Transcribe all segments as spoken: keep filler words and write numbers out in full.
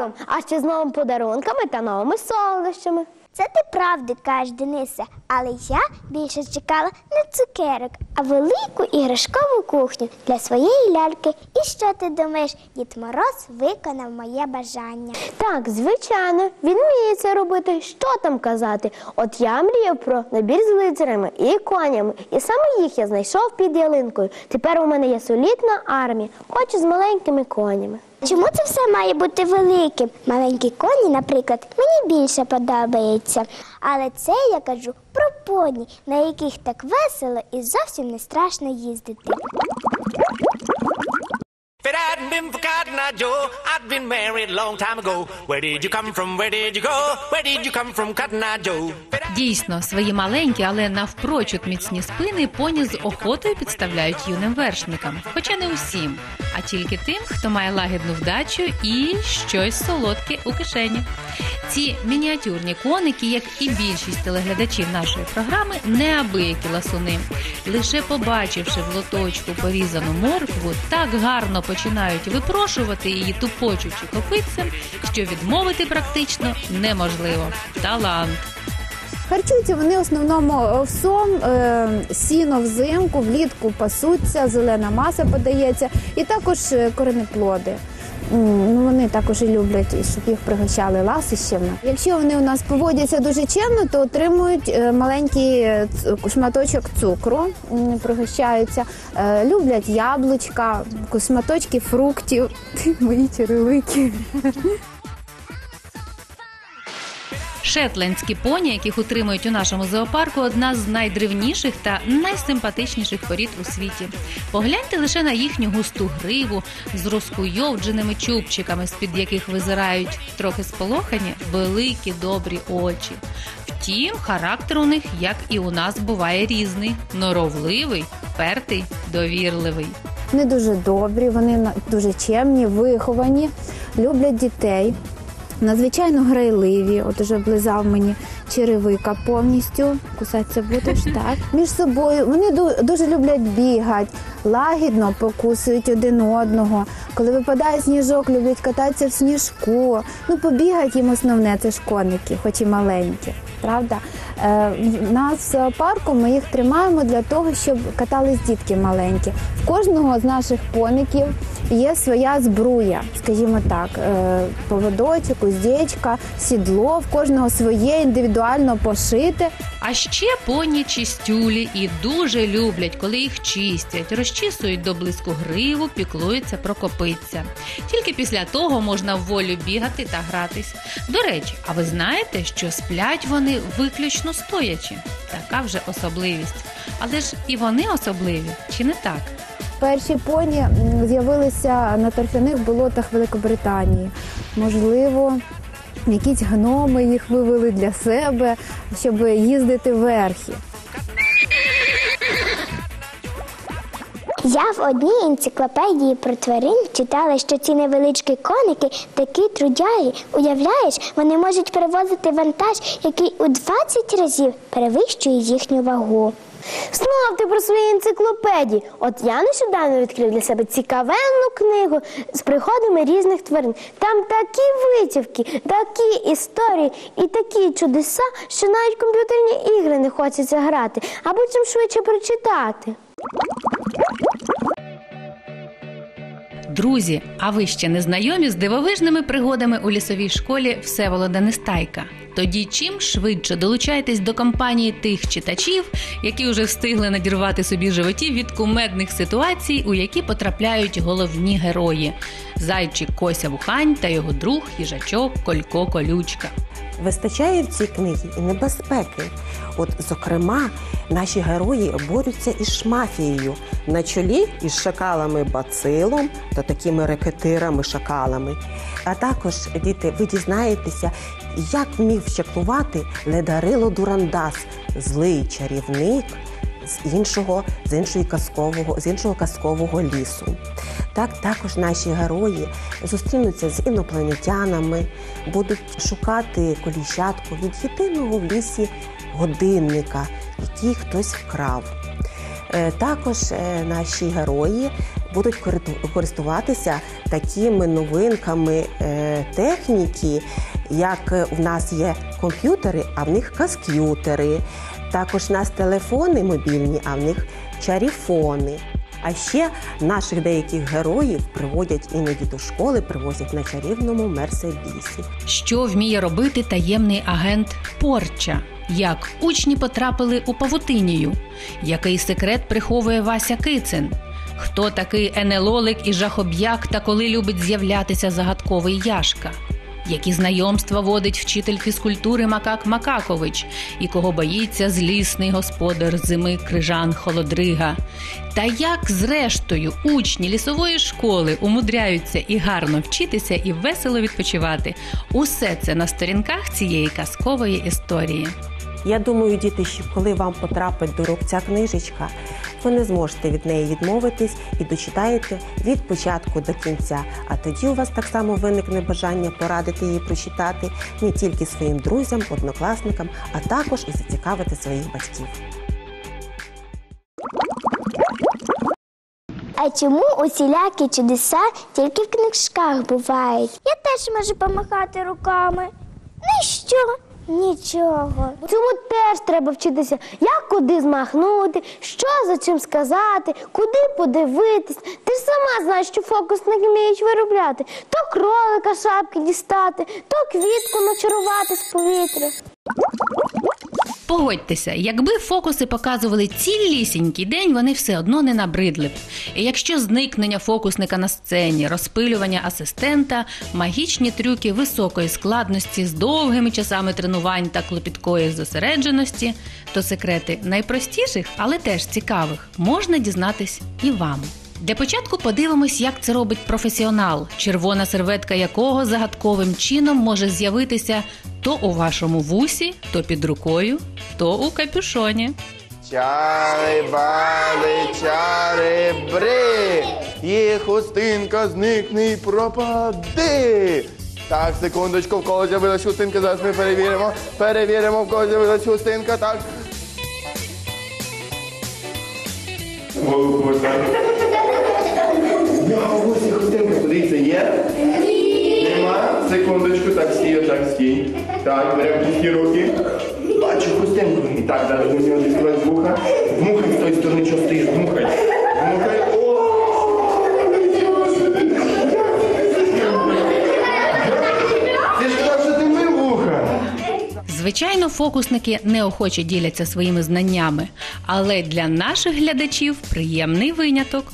роком, а ще з новими подарунками та новими солодощами. Це ти правду кажеш, Денисе, але я більше чекала не цукерок, а велику іграшкову кухню для своєї ляльки. І що ти думаєш, Дід Мороз виконав моє бажання? Так, звичайно, він вміє це робити, що там казати. От я мріяв про набір з лицарями і конями, і саме їх я знайшов під ялинкою. Тепер у мене є солідна армія, хоч і з маленькими конями. Чому це все має бути великим? Маленькі коні, наприклад, мені більше подобаються. Але це я кажу про поні, на яких так весело і зовсім не страшно їздити. If it hadn't been for Cotton Eye Joe, I'd been married a long time ago. Where did you come from? Where did you go? Where did you come from, Cotton Eye Joe? Дійсно, свої маленькі, але навпрочуд міцні спини поні з охотою підставляють юним вершникам. Хоча не усім, а тільки тим, хто має лагідну вдачу і щось солодке у кишені. Ці мініатюрні коники, як і більшість телеглядачів нашої програми, неабиякі ласуни. Лише побачивши в лоточку порізану моркву, так гарно починають випрошувати її, тупочучи копитцем, що відмовити практично неможливо. Талант! Харчуються вони в основному овсом, е, сіно взимку, влітку пасуться, зелена маса подається і також коренеплоди. Ну, вони також і люблять, щоб їх пригощали ласощами. Якщо вони у нас поводяться дуже чемно, то отримують маленький шматочок цукру, пригощаються. Люблять яблучка, шматочки фруктів, мої черевики. Шетландські поні, яких утримують у нашому зоопарку, одна з найдревніших та найсимпатичніших порід у світі. Погляньте лише на їхню густу гриву з розкуйовдженими чубчиками, з-під яких визирають трохи сполохані великі добрі очі. Втім, характер у них, як і у нас, буває різний – норовливий, впертий, довірливий. Вони дуже добрі, вони дуже чемні, виховані, люблять дітей. Надзвичайно грайливі, от уже облизав мені черевика повністю, кусатися будеш, так. Між собою вони дуже люблять бігати, лагідно покусують один одного. Коли випадає сніжок, люблять кататися в сніжку. Ну, побігати їм основне, це ж коники, хоч і маленькі, правда? Е, нас в зоопарку ми їх тримаємо для того, щоб катались дітки маленькі. В кожного з наших поників є своя збруя, скажімо так, е, поводочок, уздечка, сідло, в кожного своє індивідуально пошите. А ще поні чистюлі і дуже люблять, коли їх чистять, розчісують до блиску гриву, піклуються про копитця. Тільки після того можна вволю бігати та гратись. До речі, а ви знаєте, що сплять вони виключно стоячи? Така вже особливість. Але ж і вони особливі, чи не так? Перші поні з'явилися на торфяних болотах Великобританії. Можливо, якісь гноми їх вивели для себе, щоб їздити верхи. Я в одній енциклопедії про тварин читала, що ці невеличкі коники такі трудяги. Уявляєш, вони можуть перевозити вантаж, який у двадцять разів перевищує їхню вагу. Знов ти про свої енциклопедії. От я нещодавно відкрив для себе цікавенну книгу з приходами різних тварин. Там такі витівки, такі історії і такі чудеса, що навіть комп'ютерні ігри не хочеться грати, або чим швидше прочитати. Друзі, а ви ще не знайомі з дивовижними пригодами у лісовій школі Всеволода Нестайка? Тоді чим швидше долучайтесь до компанії тих читачів, які вже встигли надірвати собі животів від кумедних ситуацій, у які потрапляють головні герої – зайчик Кося Вухань та його друг їжачок Колько Колючка. Вистачає в цій книгі і небезпеки. От, зокрема, наші герої борються із мафією на чолі із шакалами Бацилом та такими рекетирами-шакалами. А також, діти, ви дізнаєтеся, як вмів чаклувати Ледарило Дурандас, злий чарівник з іншого, з іншої казкового, з іншого казкового лісу. Так, також наші герої зустрінуться з інопланетянами, будуть шукати коліщатку від єдиного в лісі годинника, який хтось вкрав. Також наші герої будуть користуватися такими новинками е, техніки, як в нас є комп'ютери, а в них каск'ютери. Також у нас телефони мобільні, а в них чаріфони. А ще наших деяких героїв приводять іноді до школи, привозять на чарівному мерседісі. Що вміє робити таємний агент Порча? Як учні потрапили у павутинію? Який секрет приховує Вася Кицин? Хто такий енелолик і жахоб'як та коли любить з'являтися загадковий Яшка? Які знайомства водить вчитель фізкультури Макак Макакович і кого боїться злісний господар зими Крижан Холодрига? Та як, зрештою, учні лісової школи умудряються і гарно вчитися, і весело відпочивати? Усе це на сторінках цієї казкової історії. Я думаю, діти, що коли вам потрапить до рук ця книжечка, ви не зможете від неї відмовитись і дочитаєте від початку до кінця. А тоді у вас так само виникне бажання порадити її прочитати не тільки своїм друзям, однокласникам, а також і зацікавити своїх батьків. А чому усілякі чудеса тільки в книжках бувають? Я теж можу помахати руками. Ну і що? Нічого. Цьому теж треба вчитися, як куди змахнути, що за чим сказати, куди подивитись. Ти ж сама знаєш, що фокусники вміють виробляти. То кролика шапки дістати, то квітку начарувати з повітря. Погодьтеся, якби фокуси показували цілісінький день, вони все одно не набридли б. І якщо зникнення фокусника на сцені, розпилювання асистента, магічні трюки високої складності з довгими часами тренувань та клопіткої зосередженості, то секрети найпростіших, але теж цікавих, можна дізнатись і вам. Для початку подивимось, як це робить професіонал, червона серветка якого загадковим чином може з'явитися то у вашому вусі, то під рукою, то у капюшоні. Чари-бали, чари-бри, і хустинка зникне і пропади. Так, секундочку, в кого з'явилась хустинка, зараз ми перевіримо. Перевіримо, в кого з'явилась хустинка, так. Голову так. Я у вусі хустинка, подивіться, є? Нема? Секундочку, так, стій, так, стій. Так, беремо пусті руки. Бачу хустинку. І так, зараз ми нього дістаємо з вуха. Дмухай з тої сторони, що стоїш, дмухай. Дмухай. Ти ж казав, що ти мив вуха. Звичайно, фокусники неохоче діляться своїми знаннями, але для наших глядачів приємний виняток.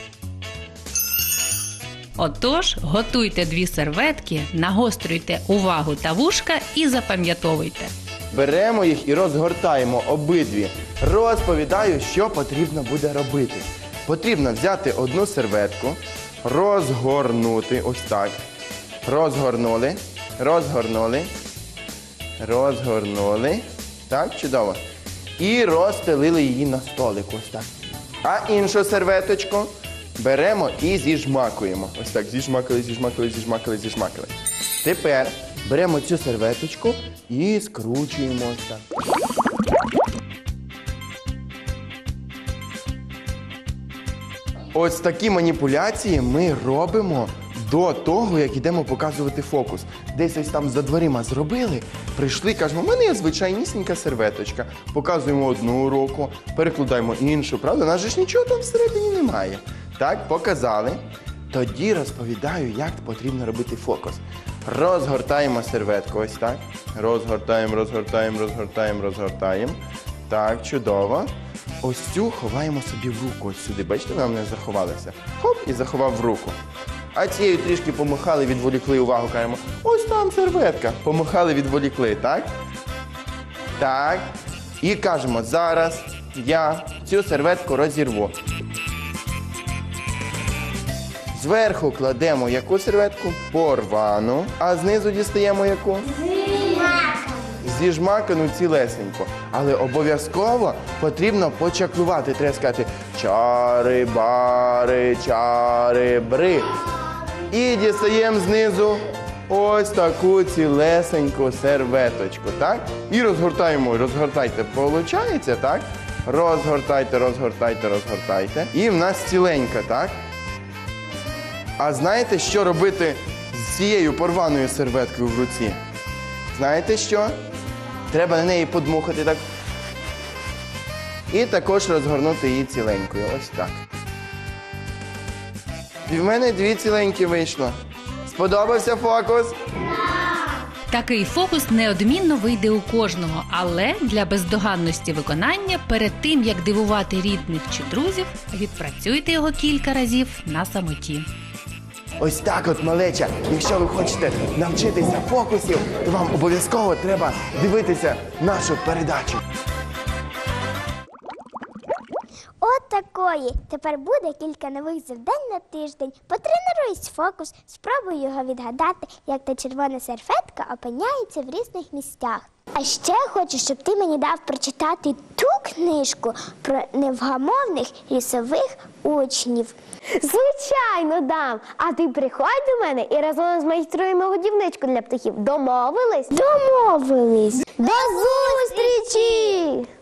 Отож, готуйте дві серветки, нагострюйте увагу та вушка і запам'ятовуйте. Беремо їх і розгортаємо обидві. Розповідаю, що потрібно буде робити. Потрібно взяти одну серветку, розгорнути, ось так. Розгорнули, розгорнули, розгорнули. Так, чудово. І розстелили її на столик, ось так. А іншу серветочку беремо і зіжмакуємо. Ось так, зіжмакали, зіжмакали, зіжмакали, зіжмакали. Тепер беремо цю серветочку і скручуємо ось так. Ось такі маніпуляції ми робимо до того, як йдемо показувати фокус. Десь ось там за дверима зробили, прийшли, кажемо, у мене є звичайнісінька серветочка. Показуємо одну руку, перекладаємо іншу, правда? У нас же ж нічого там всередині немає. Так, показали. Тоді розповідаю, як потрібно робити фокус. Розгортаємо серветку, ось так. Розгортаємо, розгортаємо, розгортаємо, розгортаємо. Так, чудово. Ось цю ховаємо собі в руку, ось сюди. Бачите, вона в мене заховалася. Хоп, і заховав в руку. А цією трішки помахали, відволікли увагу, кажемо, ось там серветка. Помахали, відволікли, так? Так. І кажемо, зараз я цю серветку розірву. Зверху кладемо яку серветку? Порвану. А знизу дістаємо яку? Зіжмакану цілесенько. Але обов'язково потрібно почаклувати. Треба сказати чари-бари, чари-бри. І дістаємо знизу ось таку цілесеньку серветочку, так? І розгортаємо, розгортайте. Получається, так? Розгортайте, розгортайте, розгортайте. І в нас ціленька, так? А знаєте, що робити з цією порваною серветкою в руці? Знаєте що? Треба на неї подмухати так. І також розгорнути її ціленькою. Ось так. І в мене дві ціленькі вийшло. Сподобався фокус? Такий фокус неодмінно вийде у кожного, але для бездоганності виконання перед тим, як дивувати рідних чи друзів, відпрацюйте його кілька разів на самоті. Ось так от, малеча. Якщо ви хочете навчитися фокусів, то вам обов'язково треба дивитися нашу передачу. От такої. Тепер буде кілька нових завдань на тиждень. Потренуйсь фокус, спробуй його відгадати, як та червона серветка опиняється в різних місцях. А ще хочу, щоб ти мені дав прочитати ту книжку про невгамовних лісових учнів. Звичайно, дам. А ти приходь до мене і разом змайструємо годівничку для птахів. Домовились? Домовились! До зустрічі!